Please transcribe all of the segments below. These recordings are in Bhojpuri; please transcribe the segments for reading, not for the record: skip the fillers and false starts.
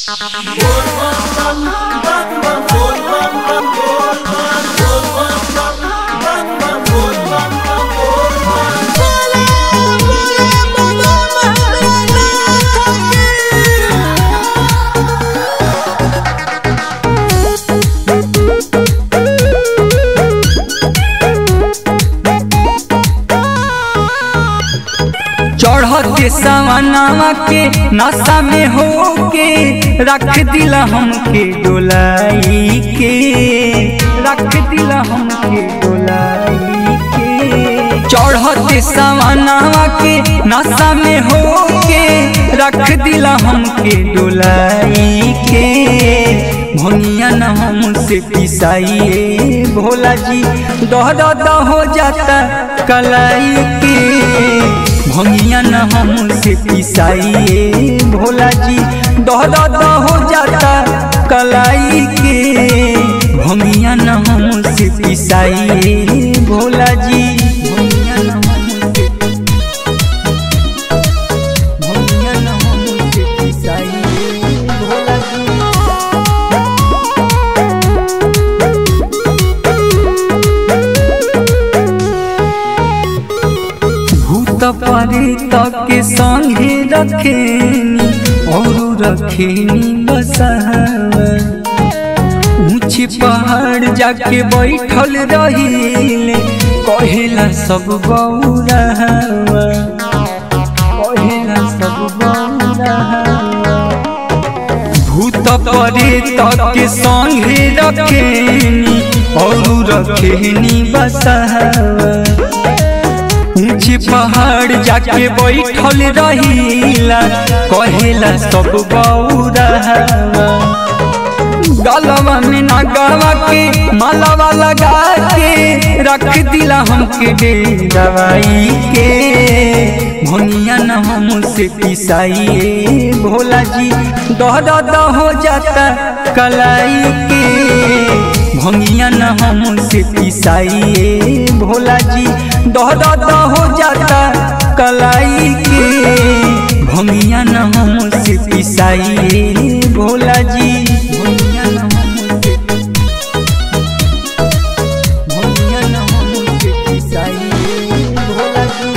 चढ़ते सवनावा के नशा में होके रख दिला हमके डोलाई के, रख दिला हमके डोलाई के। चढ़ते सवनावा के नशा में होके रख दिला हमके डोलाई के। भोनिया न हमसे पिसाइए भोला जी, दर्द हो जाता कलाई के। भोनिया न हमसे पिसाइए भोला जी, दर्द हो जाता कलाई के। भोनिया न हमसे पिसाइए भोला जी, भोनिया न हमसे, भोनिया न हमसे पिसाइए भोला जी। परे तक संगे रखेनी और रखेनी बसावा। ऊंचे पहाड़ जाके बैठल रहीले कहेला सब गौरहवा, कहेला सब गौरहवा। भूत परे तक संगे रखेनी और रखेनी बसावा। ऊंचे पहाड़ जाके बैठल रहीला कहेला सब गौरहवा। गलवा में नगवा के मालावा लगा के रख दिला हमके डेरावाई के। भोनिया न हमसे पिसाइए भोला जी, दर्द हो जाता कलाई के। भोनिया न हमसे पिसाइए भोला जी, दर्द हो जाता कलाई के। भोनिया न हमसे पिसाइए भोला जी, भोनिया न हमसे, भोनिया न हमसे पिसाइए भोला जी।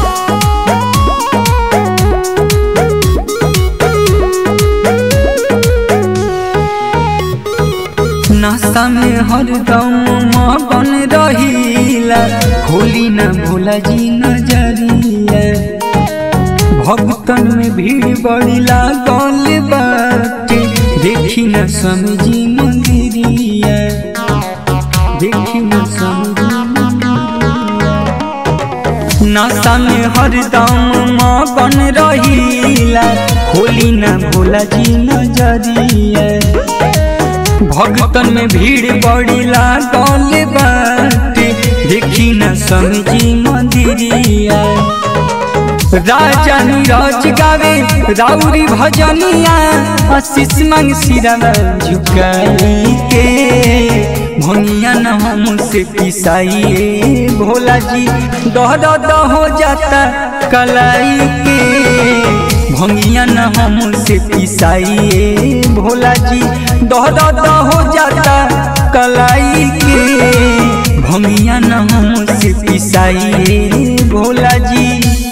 नशा में हरदम मगन रहीला, खोली न भोला जी नजरिया। भक्तन में भीड़ बड़ी लागल बाटे, देखी न समझी मंदिरिया, देखी न समझी मंदिरिया। नशा में हरदम मगन रहीला, खोली न भोला जी नजरिया। भक्तन में भीड़ बड़ी लागल बाटे, देखी न समझी मंदिरिया। राजा नीरज गावे राउरी भजनिया, आशीष मांग सिरवा झुकाई के। भोनिया न हमसे पिसाइए भोला जी, दर्द हो जाता कलाई के। भोनिया न हमसे पिसाइए भोला जी, दर्द हो जाता कलाई के। भोनिया न हमसे पिसाइए भोला जी।